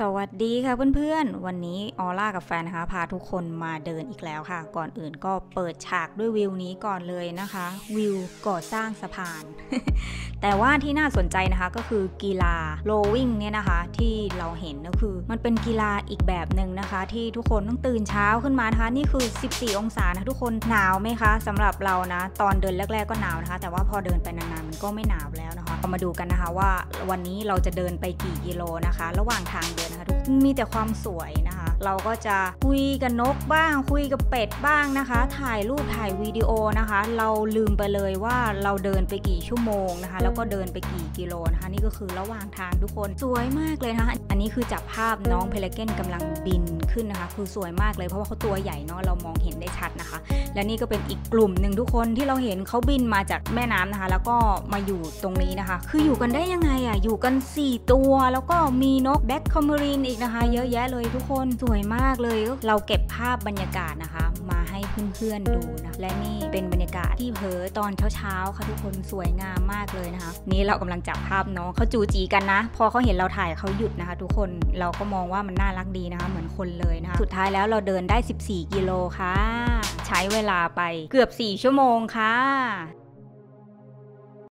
สวัสดีค่ะเพื่อนๆวันนี้ออร่ากับแฟนนะคะพาทุกคนมาเดินอีกแล้วค่ะก่อนอื่นก็เปิดฉากด้วยวิวนี้ก่อนเลยนะคะวิวก่อสร้างสะพาน แต่ว่าที่น่าสนใจนะคะก็คือกีฬาโรวิ่งเนี่ยนะคะที่เราเห็นก็คือมันเป็นกีฬาอีกแบบหนึ่งนะคะที่ทุกคนต้องตื่นเช้าขึ้นมานะคะนี่คือ14องศานะทุกคนหนาวไหมคะสำหรับเรานะตอนเดินแรกๆก็หนาวนะคะแต่ว่าพอเดินไปนานๆมันก็ไม่หนาวแล้วนะคะเรามาดูกันนะคะว่าวันนี้เราจะเดินไปกี่กิโลนะคะระหว่างทางเดินนะคะทุกมีแต่ความสวยนะคะเราก็จะคุยกับนกบ้างคุยกับเป็ดบ้างนะคะถ่ายรูปถ่ายวิดีโอนะคะเราลืมไปเลยว่าเราเดินไปกี่ชั่วโมงนะคะแล้วก็เดินไปกี่กิโลนะคะนี่ก็คือระหว่างทางทุกคนสวยมากเลยนะคะอันนี้คือจับภาพน้องเพลเกนกำลังบินขึ้นนะคะคือสวยมากเลยเพราะว่าเขาตัวใหญ่เนาะเรามองเห็นได้ชัดนะคะและนี่ก็เป็นอีกกลุ่มหนึ่งทุกคนที่เราเห็นเขาบินมาจากแม่น้ำนะคะแล้วก็มาอยู่ตรงนี้นะคะคืออยู่กันได้ยังไงอ่ะอยู่กัน4ตัวแล้วก็มีนกแบ็คคอมเมอรีนอีกนะคะเยอะแยะเลยทุกคนสวยมากเลยเราเก็บภาพบรรยากาศนะคะมาให้เพื่อนๆดูนะและนี่เป็นบรรยากาศที่เผลอตอนเช้าๆค่ะทุกคนสวยงามมากเลยนะคะนี่เรากำลังจับภาพน้องเขาจูจีกันนะพอเขาเห็นเราถ่ายเขาหยุดนะคะทุกคนเราก็มองว่ามันน่ารักดีนะคะเหมือนคนเลยนะคะสุดท้ายแล้วเราเดินได้14กิโลค่ะใช้เวลาไปเกือบ4ชั่วโมงค่ะ